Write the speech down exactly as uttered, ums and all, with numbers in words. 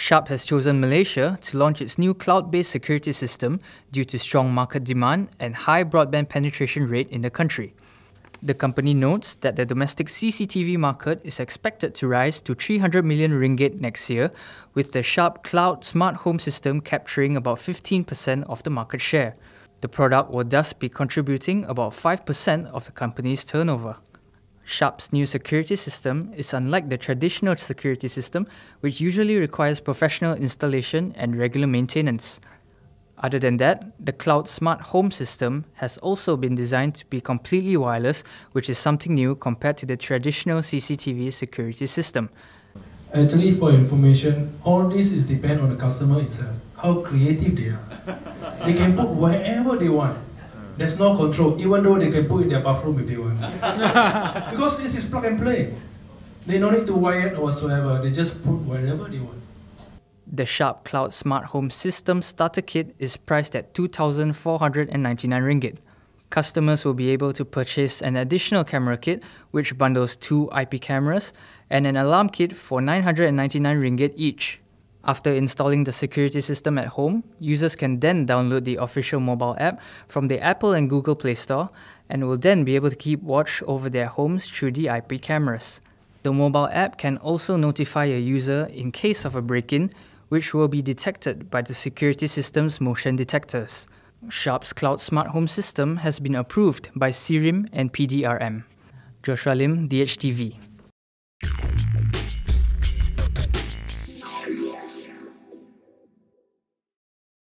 Sharp has chosen Malaysia to launch its new cloud-based security system due to strong market demand and high broadband penetration rate in the country. The company notes that the domestic C C T V market is expected to rise to three hundred million ringgit next year, with the Sharp Cloud Smart Home system capturing about fifteen percent of the market share. The product will thus be contributing about five percent of the company's turnover. Sharp's new security system is unlike the traditional security system, which usually requires professional installation and regular maintenance. Other than that, the Cloud Smart Home system has also been designed to be completely wireless, which is something new compared to the traditional C C T V security system. Actually, for information, all this is depend on the customer itself, how creative they are. They can put wherever they want. There's no control, even though they can put in their bathroom if they want. Because it is plug and play. They don't need to wire it or whatsoever, they just put wherever they want. The Sharp Cloud Smart Home System Starter Kit is priced at two thousand four hundred ninety-nine ringgit. Customers will be able to purchase an additional camera kit, which bundles two I P cameras, and an alarm kit for nine hundred ninety-nine ringgit each. After installing the security system at home, users can then download the official mobile app from the Apple and Google Play Store and will then be able to keep watch over their homes through the I P cameras. The mobile app can also notify a user in case of a break-in, which will be detected by the security system's motion detectors. Sharp's Cloud Smart Home system has been approved by C R I M and P D R M. Joshua Lim, D H T V.